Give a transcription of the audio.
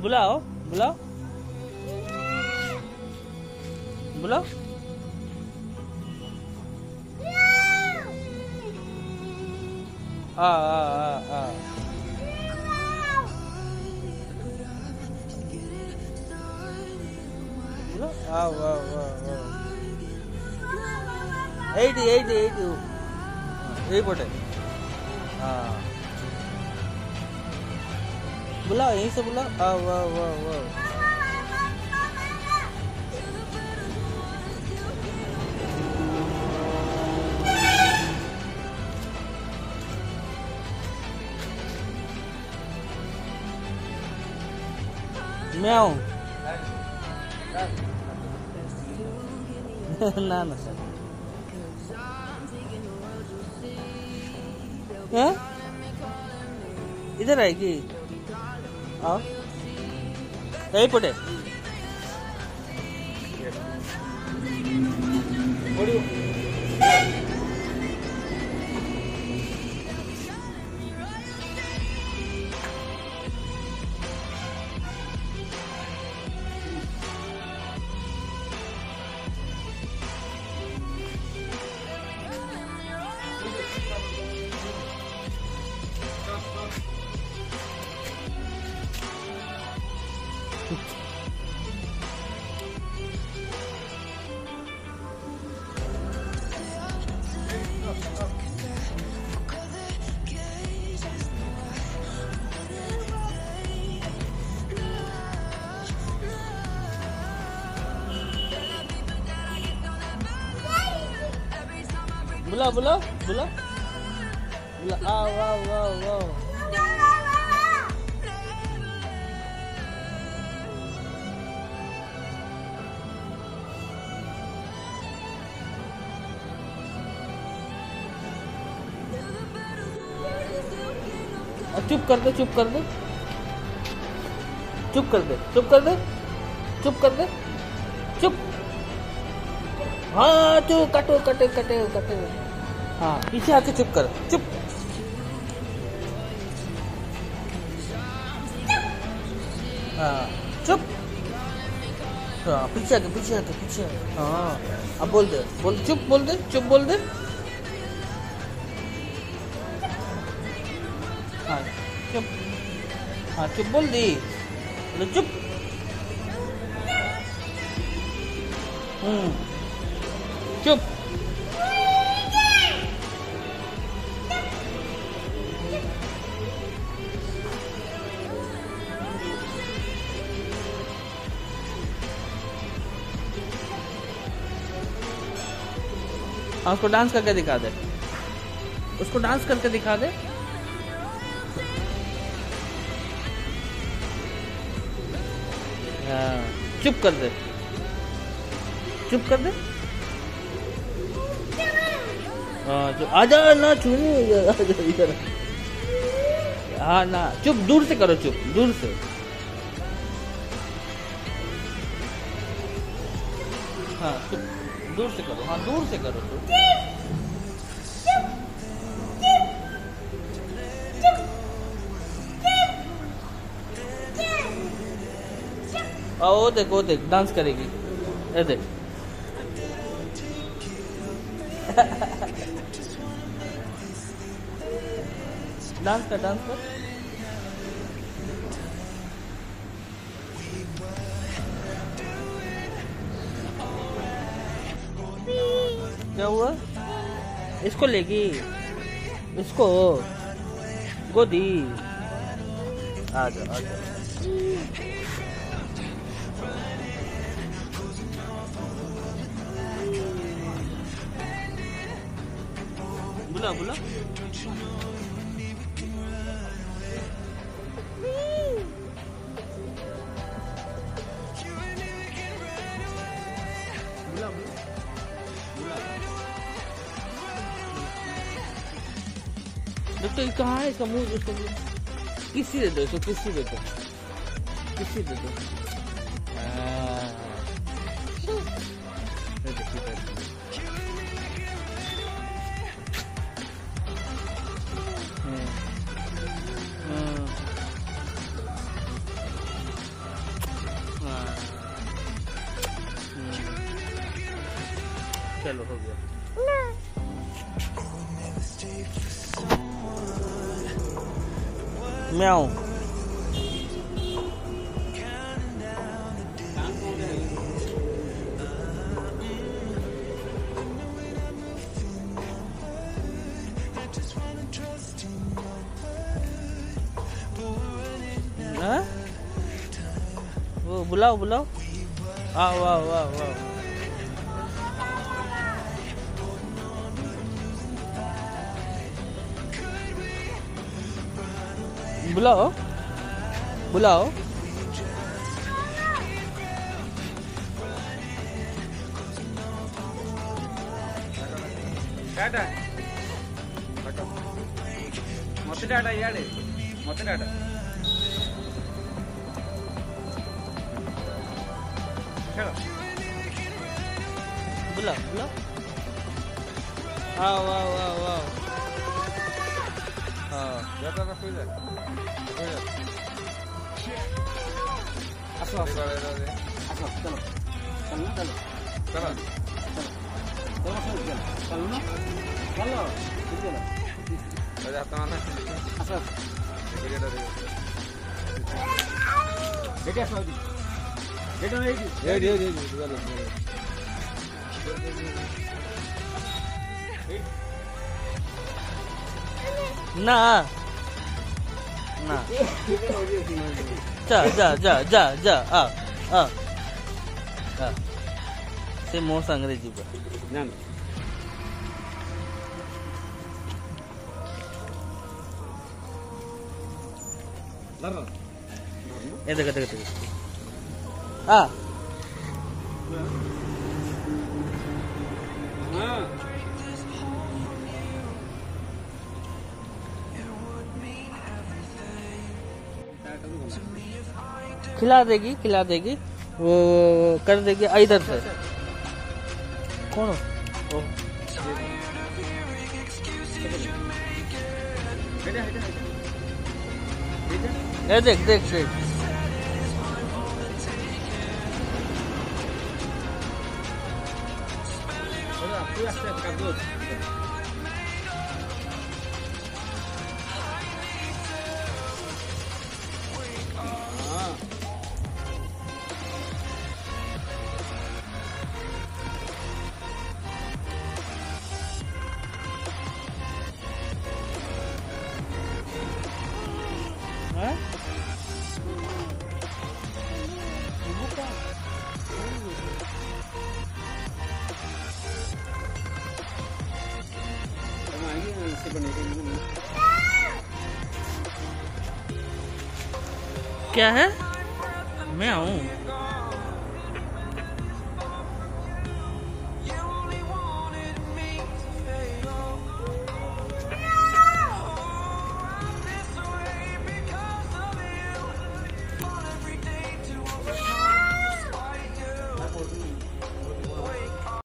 बुलाओ बुलाओ बुलाओ। आ आ आ आ बुलाओ। आओ आओ आओ आओ। एटी एटी एटी यही पटे। हाँ बुलाओ, यहीं से बुलाओ। आओ आओ आओ आओ। म्याऊ। ना ना सर इधर आएगी। आओ यही पटे। बुला बुला बुला बुला। आओ आओ आओ आओ। चुप कर दे, चुप कर दे, चुप कर दे, चुप कर दे, चुप कर दे, चुप। हाँ चुप, कटे कटे कटे कटे। हाँ पीछे आके चुप कर, चुप। हाँ चुप। हाँ पीछे आके, पीछे आके, पीछे। हाँ अब बोल दे, बोल चुप, बोल दे, चुप बोल दे। हाँ चुप। हाँ चुप बोल दी, चुप। चुप। हाँ उसको डांस करके दिखा दे, उसको डांस करके दिखा दे। चुप कर दे, चुप कर दे। हाँ आजा ना, छूने इधर। हाँ ना, चुप, दूर से करो, चुप दूर से। हाँ चुप, दूर से करो। हाँ दूर से करो चुप। वो देख, वो देख डांस करेगी, ये देख। डांस कर, डांस कर। क्या हुआ? इसको लेगी, इसको गोदी। आ जाओ, आ जाओ। बुला बुला। तो कहाँ है इसका मुंह? इसको किसी दे दो, इसको किसी दे दो, किसी दे दो। हाँ। चलो हो गया। म्याऊ। हाँ? वो बुलाओ बुलाओ। आओ आओ आओ आओ। बुलाओ बुलाओ। टाटा मत टाटा याडे मत टाटा चलो बुलाओ बुलाओ। आओ आओ आओ आओ। हाँ जाता था कोई আসো আসো আসো চলো চলো না চলো चलो চলো চলো চলো না চলো চলো जाता ना আসো দেখে আসো এটা ना ना जा जा जा जा जा आ आ आ से मोस अंग्रेजी पर না লারা ये देख देख देख आ হ্যাঁ खिला देगी वो कर देगी इधर से कौन हो ओ, ये देख देख देख তুই আসতে কাজ हाँ? क्या है मैं आऊँ